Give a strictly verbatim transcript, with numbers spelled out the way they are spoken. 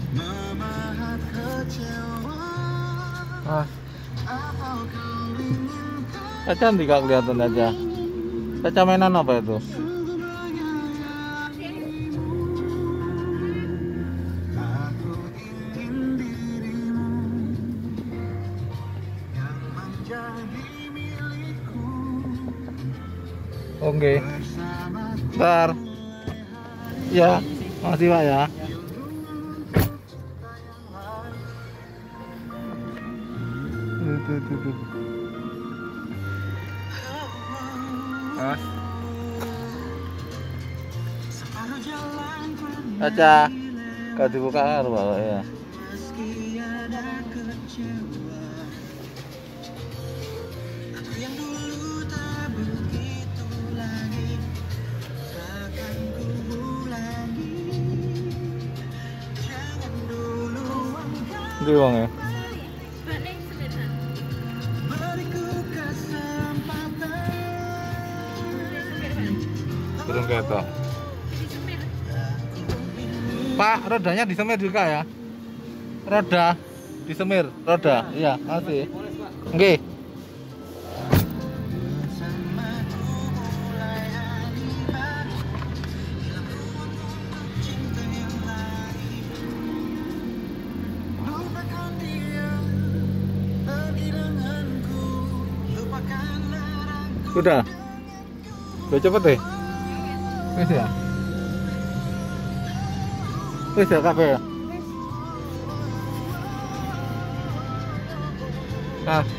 Ah. Caca tidak kelihatan aja. Caca mainan apa itu? Oke. Bentar. Ya, makasih Pak ya. Tuh, tuh, tuh, tuh. Ah. Caca, gak dibuka harus bawa ya. Itu uang ya. Turun kereta. Pak, rodanya disemir juga ya. Roda disemir, roda. Iya, masih. Oke. Sudah. Udah cepet deh. Wis ya. Wis ya kabeh ya. Ah.